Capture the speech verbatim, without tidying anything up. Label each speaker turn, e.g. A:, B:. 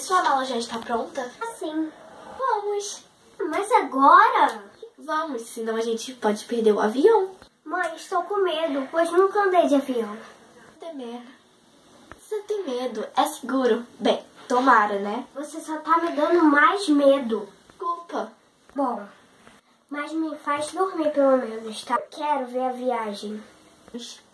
A: sua mala já está pronta?
B: Sim.
A: Vamos.
B: Mas agora?
A: Vamos, senão a gente pode perder o avião.
B: Mãe, estou com medo, pois nunca andei de avião.
A: Tem medo. Você tem medo? É seguro? Bem, tomara, né?
B: Você só tá me dando mais medo.
A: Desculpa.
B: Bom, mas me faz dormir pelo menos, tá? Quero ver a viagem.